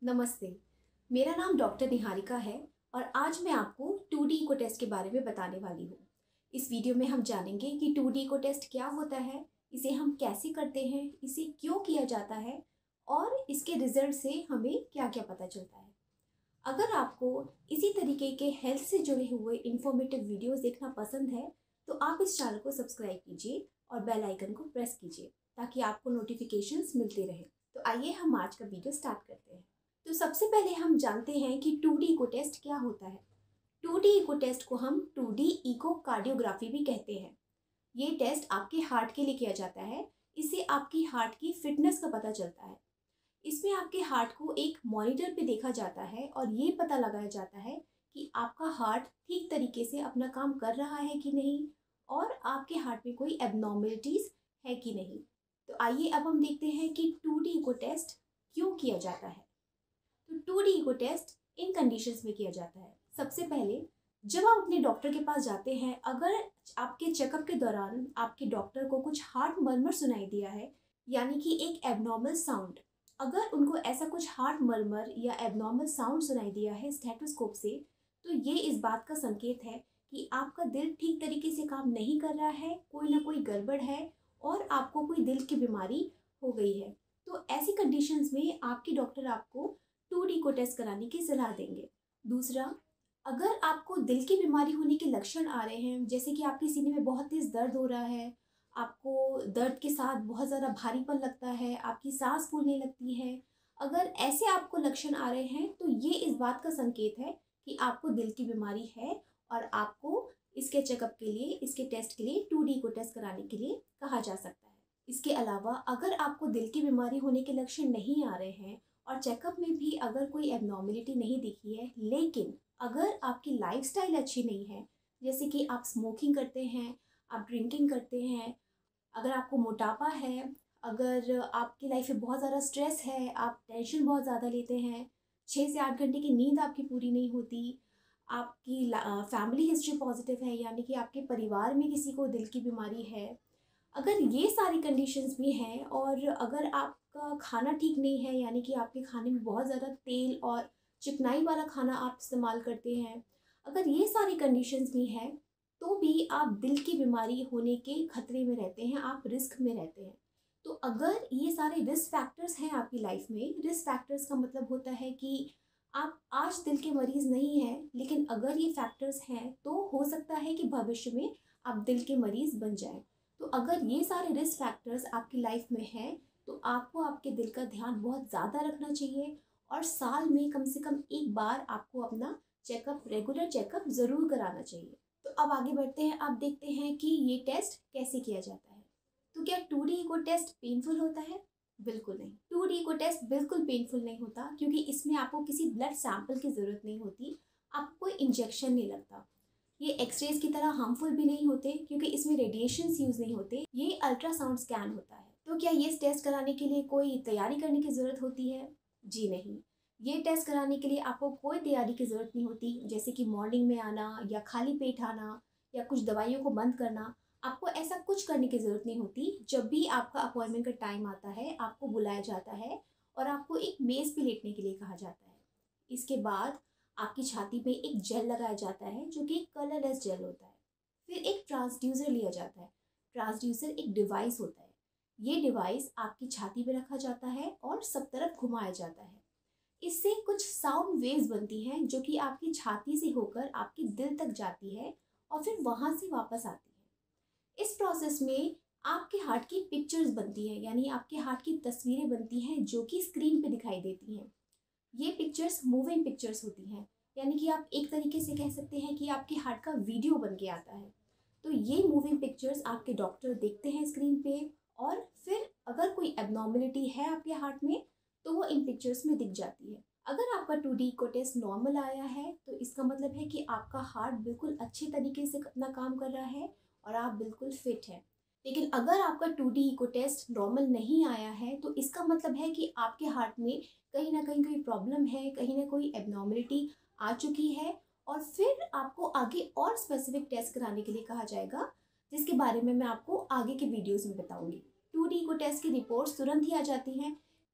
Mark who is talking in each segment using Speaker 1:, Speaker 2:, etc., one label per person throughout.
Speaker 1: नमस्ते। मेरा नाम डॉक्टर निहारिका है और आज मैं आपको 2D इको टेस्ट के बारे में बताने वाली हूँ। इस वीडियो में हम जानेंगे कि 2D इको टेस्ट क्या होता है, इसे हम कैसे करते हैं, इसे क्यों किया जाता है और इसके रिजल्ट से हमें क्या क्या पता चलता है। अगर आपको इसी तरीके के हेल्थ से जुड़े हुए इंफॉर्मेटिव वीडियोस देखना पसंद है तो आप इस चैनल को सब्सक्राइब कीजिए और बेल आइकन को प्रेस कीजिए ताकि आपको नोटिफिकेशंस मिलते रहे। तो आइए हम आज का वीडियो स्टार्ट करते हैं। तो सबसे पहले हम जानते हैं कि 2D इको टेस्ट क्या होता है। 2D इको टेस्ट को हम 2D इको कार्डियोग्राफी भी कहते हैं। ये टेस्ट आपके हार्ट के लिए किया जाता है। इससे आपकी हार्ट की फिटनेस का पता चलता है। इसमें आपके हार्ट को एक मॉनिटर पे देखा जाता है और ये पता लगाया जाता है कि आपका हार्ट ठीक तरीके से अपना काम कर रहा है कि नहीं और आपके हार्ट में कोई एबनॉर्मलिटीज़ है कि नहीं। तो आइए अब हम देखते हैं कि 2D इको टेस्ट क्यों किया जाता है। तो 2D इको टेस्ट इन कंडीशंस में किया जाता है। सबसे पहले जब आप अपने डॉक्टर के पास जाते हैं, अगर आपके चेकअप के दौरान आपके डॉक्टर को कुछ हार्ट मर्मर सुनाई दिया है, यानी कि एक एबनॉर्मल साउंड, अगर उनको ऐसा कुछ हार्ट मर्मर या एबनॉर्मल साउंड सुनाई दिया है स्टेथोस्कोप से, तो ये इस बात का संकेत है कि आपका दिल ठीक तरीके से काम नहीं कर रहा है, कोई ना कोई गड़बड़ है और आपको कोई दिल की बीमारी हो गई है। तो ऐसी कंडीशंस में आपके डॉक्टर आपको 2D इको टेस्ट कराने की सलाह देंगे। दूसरा, अगर आपको दिल की बीमारी होने के लक्षण आ रहे हैं, जैसे कि आपके सीने में बहुत तेज़ दर्द हो रहा है, आपको दर्द के साथ बहुत ज़्यादा भारीपन लगता है, आपकी सांस फूलने लगती है, अगर ऐसे आपको लक्षण आ रहे हैं तो ये इस बात का संकेत है कि आपको दिल की बीमारी है और आपको इसके चेकअप के लिए, इसके टेस्ट के लिए 2D इको टेस्ट कराने के लिए कहा जा सकता है। इसके अलावा अगर आपको दिल की बीमारी होने के लक्षण नहीं आ रहे हैं और चेकअप में भी अगर कोई एबनॉर्मलिटी नहीं दिखी है, लेकिन अगर आपकी लाइफस्टाइल अच्छी नहीं है, जैसे कि आप स्मोकिंग करते हैं, आप ड्रिंकिंग करते हैं, अगर आपको मोटापा है, अगर आपकी लाइफ में बहुत ज़्यादा स्ट्रेस है, आप टेंशन बहुत ज़्यादा लेते हैं, 6 से 8 घंटे की नींद आपकी पूरी नहीं होती, आपकी फैमिली हिस्ट्री पॉजिटिव है, यानी कि आपके परिवार में किसी को दिल की बीमारी है, अगर ये सारी कंडीशंस भी हैं और अगर आपका खाना ठीक नहीं है, यानी कि आपके खाने में बहुत ज़्यादा तेल और चिकनाई वाला खाना आप इस्तेमाल करते हैं, अगर ये सारी कंडीशंस भी हैं तो भी आप दिल की बीमारी होने के खतरे में रहते हैं, आप रिस्क में रहते हैं। तो अगर ये सारे रिस्क फैक्टर्स हैं आपकी लाइफ में, रिस्क फैक्टर्स का मतलब होता है कि आप आज दिल के मरीज़ नहीं हैं, लेकिन अगर ये फैक्टर्स हैं तो हो सकता है कि भविष्य में आप दिल के मरीज़ बन जाएं। तो अगर ये सारे रिस्क फैक्टर्स आपकी लाइफ में हैं तो आपको आपके दिल का ध्यान बहुत ज़्यादा रखना चाहिए और साल में कम से कम एक बार आपको अपना चेकअप, रेगुलर चेकअप ज़रूर कराना चाहिए। तो अब आगे बढ़ते हैं, अब देखते हैं कि ये टेस्ट कैसे किया जाता है। तो क्या 2D इको टेस्ट पेनफुल होता है? बिल्कुल नहीं। 2D इको टेस्ट बिल्कुल पेनफुल नहीं होता क्योंकि इसमें आपको किसी ब्लड सैंपल की ज़रूरत नहीं होती, आपको कोई इंजेक्शन नहीं लगता। ये एक्सरेज की तरह हार्मफुल भी नहीं होते क्योंकि इसमें रेडिएशंस यूज़ नहीं होते, ये अल्ट्रासाउंड स्कैन होता है। तो क्या ये टेस्ट कराने के लिए कोई तैयारी करने की ज़रूरत होती है? जी नहीं। ये टेस्ट कराने के लिए आपको कोई तैयारी की ज़रूरत नहीं होती, जैसे कि मॉर्निंग में आना या खाली पेट आना या कुछ दवाइयों को बंद करना। आपको ऐसा कुछ करने की ज़रूरत नहीं होती। जब भी आपका अपॉइंटमेंट का टाइम आता है, आपको बुलाया जाता है और आपको एक मेज़ पे लेटने के लिए कहा जाता है। इसके बाद आपकी छाती पे एक जेल लगाया जाता है जो कि कलरलेस जेल होता है। फिर एक ट्रांसड्यूसर लिया जाता है। ट्रांसड्यूसर एक डिवाइस होता है। ये डिवाइस आपकी छाती पे रखा जाता है और सब तरफ घुमाया जाता है। इससे कुछ साउंड वेव्स बनती हैं जो कि आपकी छाती से होकर आपके दिल तक जाती है और फिर वहाँ से वापस आती है। इस प्रोसेस में आपके हार्ट की पिक्चर्स बनती हैं, यानी आपके हार्ट की तस्वीरें बनती हैं जो कि स्क्रीन पे दिखाई देती हैं। ये पिक्चर्स मूविंग पिक्चर्स होती हैं, यानी कि आप एक तरीके से कह सकते हैं कि आपके हार्ट का वीडियो बन के आता है। तो ये मूविंग पिक्चर्स आपके डॉक्टर देखते हैं स्क्रीन पे और फिर अगर कोई एबनॉर्मलिटी है आपके हार्ट में तो वो इन पिक्चर्स में दिख जाती है। अगर आपका 2D इको टेस्ट नॉर्मल आया है तो इसका मतलब है कि आपका हार्ट बिल्कुल अच्छे तरीके से अपना काम कर रहा है और आप बिल्कुल फिट हैं। लेकिन अगर आपका 2D इको टेस्ट नॉर्मल नहीं आया है तो इसका मतलब है कि आपके हार्ट में कहीं ना कहीं कोई प्रॉब्लम है, कहीं ना कोई एबनॉर्मलिटी आ चुकी है और फिर आपको आगे और स्पेसिफिक टेस्ट कराने के लिए कहा जाएगा, जिसके बारे में मैं आपको आगे के वीडियोस में बताऊंगी। 2D इको टेस्ट की रिपोर्ट्स तुरंत ही आ जाती हैं,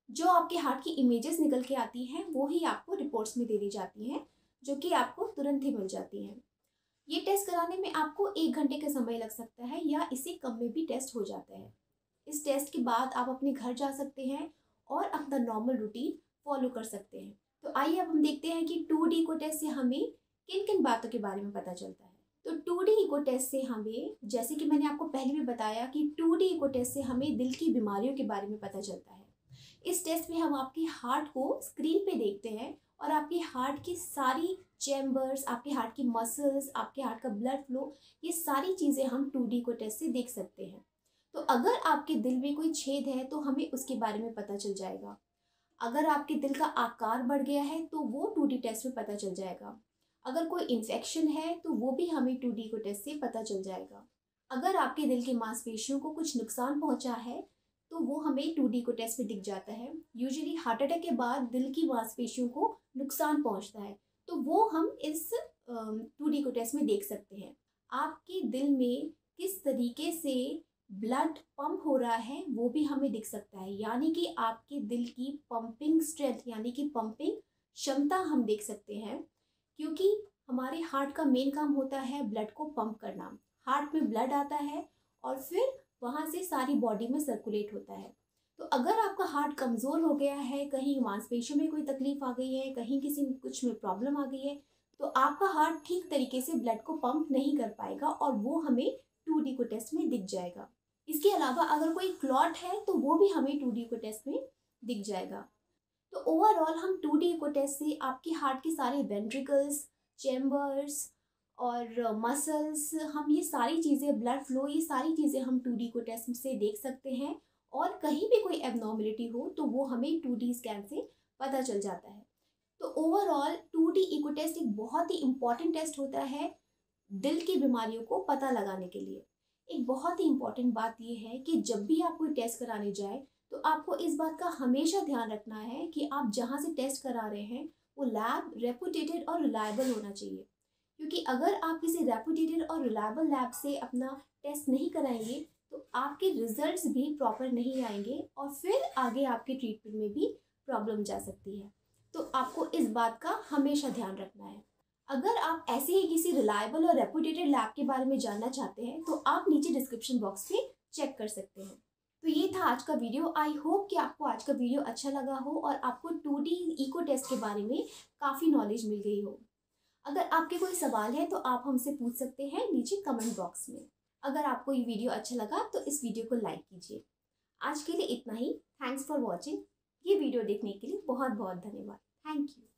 Speaker 1: जो आपके हार्ट की इमेजेस निकल के आती हैं वो ही आपको रिपोर्ट्स में दे दी जाती हैं, जो कि आपको तुरंत ही मिल जाती हैं। ये टेस्ट कराने में आपको 1 घंटे का समय लग सकता है या इससे कम में भी टेस्ट हो जाता है। इस टेस्ट के बाद आप अपने घर जा सकते हैं और अपना नॉर्मल रूटीन फॉलो कर सकते हैं। तो आइए अब हम देखते हैं कि 2D इको टेस्ट से हमें किन किन बातों के बारे में पता चलता है। तो 2D इको टेस्ट से हमें, जैसे कि मैंने आपको पहले भी बताया कि 2D इको टेस्ट से हमें दिल की बीमारियों के बारे में पता चलता है। इस टेस्ट में हम आपके हार्ट को स्क्रीन पे देखते हैं और आपके हार्ट की सारी चैम्बर्स, आपके हार्ट की मसल्स, आपके हार्ट का ब्लड फ्लो, ये सारी चीज़ें हम 2D इको टेस्ट से देख सकते हैं। तो अगर आपके दिल में कोई छेद है तो हमें उसके बारे में पता चल जाएगा। अगर आपके दिल का आकार बढ़ गया है तो वो 2D टेस्ट में पता चल जाएगा। अगर कोई इन्फेक्शन है तो वो भी हमें 2D इको टेस्ट से पता चल जाएगा। अगर आपके दिल की मांसपेशियों को कुछ नुकसान पहुंचा है तो वो हमें 2D इको टेस्ट में दिख जाता है। यूजुअली हार्ट अटैक के बाद दिल की मांसपेशियों को नुकसान पहुंचता है, तो वो हम इस 2D इको टेस्ट में देख सकते हैं। आपके दिल में किस तरीके से ब्लड पंप हो रहा है वो भी हमें दिख सकता है, यानी कि आपके दिल की पंपिंग स्ट्रेंथ यानी कि पंपिंग क्षमता हम देख सकते हैं, क्योंकि हमारे हार्ट का मेन काम होता है ब्लड को पंप करना। हार्ट में ब्लड आता है और फिर वहाँ से सारी बॉडी में सर्कुलेट होता है। तो अगर आपका हार्ट कमज़ोर हो गया है, कहीं मांसपेशियों में कोई तकलीफ आ गई है, कहीं किसी कुछ में प्रॉब्लम आ गई है, तो आपका हार्ट ठीक तरीके से ब्लड को पंप नहीं कर पाएगा और वो हमें 2D इको टेस्ट में दिख जाएगा। इसके अलावा अगर कोई क्लॉट है तो वो भी हमें 2D इको टेस्ट में दिख जाएगा। तो ओवरऑल हम 2D इको टेस्ट से आपके हार्ट के सारे वेंट्रिकल्स, चैम्बर्स और मसल्स, हम ये सारी चीज़ें, ब्लड फ्लो, ये सारी चीज़ें हम 2D इको टेस्ट से देख सकते हैं। और कहीं भी कोई एबनॉर्मलिटी हो तो वो हमें 2D स्कैन से पता चल जाता है। तो ओवरऑल 2D इको टेस्ट एक बहुत ही इम्पॉर्टेंट टेस्ट होता है दिल की बीमारियों को पता लगाने के लिए। एक बहुत ही इम्पॉर्टेंट बात यह है कि जब भी आप कोई टेस्ट कराने जाए तो आपको इस बात का हमेशा ध्यान रखना है कि आप जहाँ से टेस्ट करा रहे हैं वो लैब रेपुटेटेड और रिलायबल होना चाहिए। क्योंकि अगर आप किसी रेपुटेटेड और रिलायबल लैब से अपना टेस्ट नहीं कराएंगे तो आपके रिजल्ट्स भी प्रॉपर नहीं आएंगे और फिर आगे आपके ट्रीटमेंट में भी प्रॉब्लम जा सकती है। तो आपको इस बात का हमेशा ध्यान रखना है। अगर आप ऐसे ही किसी रिलायबल और रेपुटेटेड लैब के बारे में जानना चाहते हैं तो आप नीचे डिस्क्रिप्शन बॉक्स पे चेक कर सकते हैं। तो ये था आज का वीडियो। आई होप कि आपको आज का वीडियो अच्छा लगा हो और आपको 2D इको टेस्ट के बारे में काफ़ी नॉलेज मिल गई हो। अगर आपके कोई सवाल है तो आप हमसे पूछ सकते हैं नीचे कमेंट बॉक्स में। अगर आपको ये वीडियो अच्छा लगा तो इस वीडियो को लाइक कीजिए। आज के लिए इतना ही। Thanks for watching. ये वीडियो देखने के लिए बहुत बहुत धन्यवाद। Thank you.